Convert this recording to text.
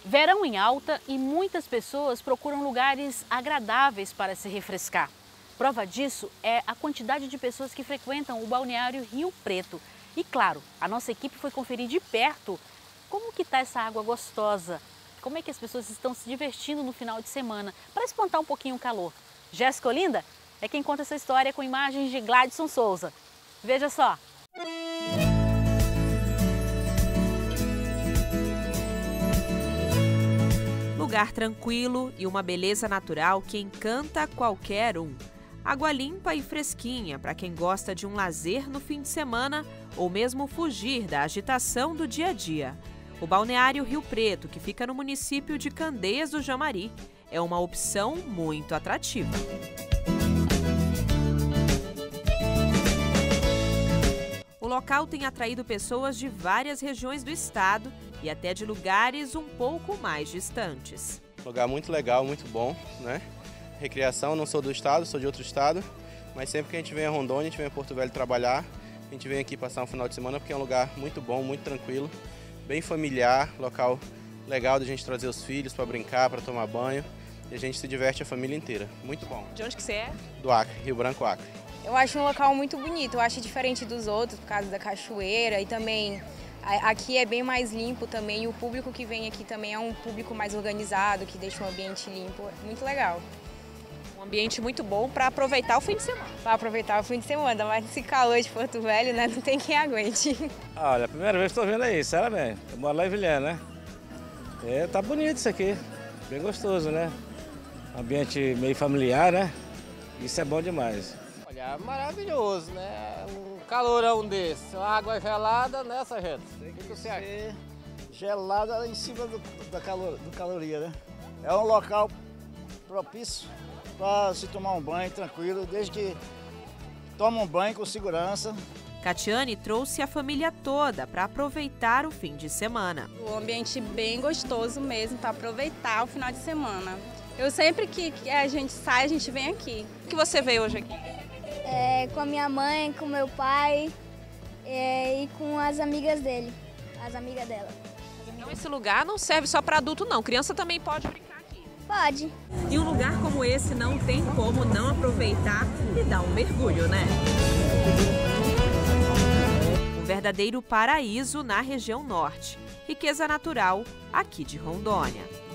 Verão em alta e muitas pessoas procuram lugares agradáveis para se refrescar. Prova disso é a quantidade de pessoas que frequentam o balneário Rio Preto. E claro, a nossa equipe foi conferir de perto como que está essa água gostosa, como é que as pessoas estão se divertindo no final de semana, para espantar um pouquinho o calor. Jéssica Olinda é quem conta essa história com imagens de Gladson Souza. Veja só! Lugar tranquilo e uma beleza natural que encanta qualquer um. Água limpa e fresquinha para quem gosta de um lazer no fim de semana ou mesmo fugir da agitação do dia a dia. O balneário Rio Preto, que fica no município de Candeias do Jamari, é uma opção muito atrativa. O local tem atraído pessoas de várias regiões do estado e até de lugares um pouco mais distantes. Lugar muito legal, muito bom, né? Recreação, não sou do estado, sou de outro estado, mas sempre que a gente vem a Rondônia, a gente vem a Porto Velho trabalhar, a gente vem aqui passar um final de semana porque é um lugar muito bom, muito tranquilo, bem familiar, local legal da gente trazer os filhos para brincar, para tomar banho, e a gente se diverte a família inteira. Muito bom. De onde que você é? Do Acre, Rio Branco, Acre. Eu acho um local muito bonito, eu acho diferente dos outros por causa da cachoeira e também aqui é bem mais limpo também e o público que vem aqui também é um público mais organizado, que deixa o ambiente limpo, muito legal. Um ambiente muito bom para aproveitar o fim de semana. Para aproveitar o fim de semana, mas esse calor de Porto Velho, né, não tem quem aguente. Olha, a primeira vez que estou vendo aí, sinceramente, eu moro lá em Vilhena, né? Tá bonito isso aqui, bem gostoso, né? Ambiente meio familiar, né? Isso é bom demais. Olha, maravilhoso, né? Um calorão desse, uma água gelada nessa gente. Tem que ser gelada lá em cima do caloria, né? É um local propício para se tomar um banho tranquilo, desde que toma um banho com segurança. Catiane trouxe a família toda para aproveitar o fim de semana. O ambiente bem gostoso mesmo para aproveitar o final de semana. Eu sempre que a gente sai, a gente vem aqui. O que você veio hoje aqui? Com a minha mãe, com meu pai e com as amigas dele, as amigas dela. Então esse lugar não serve só para adulto não, criança também pode brincar aqui. Pode. E um lugar como esse não tem como não aproveitar e dar um mergulho, né? Um verdadeiro paraíso na região norte. Riqueza natural aqui de Rondônia.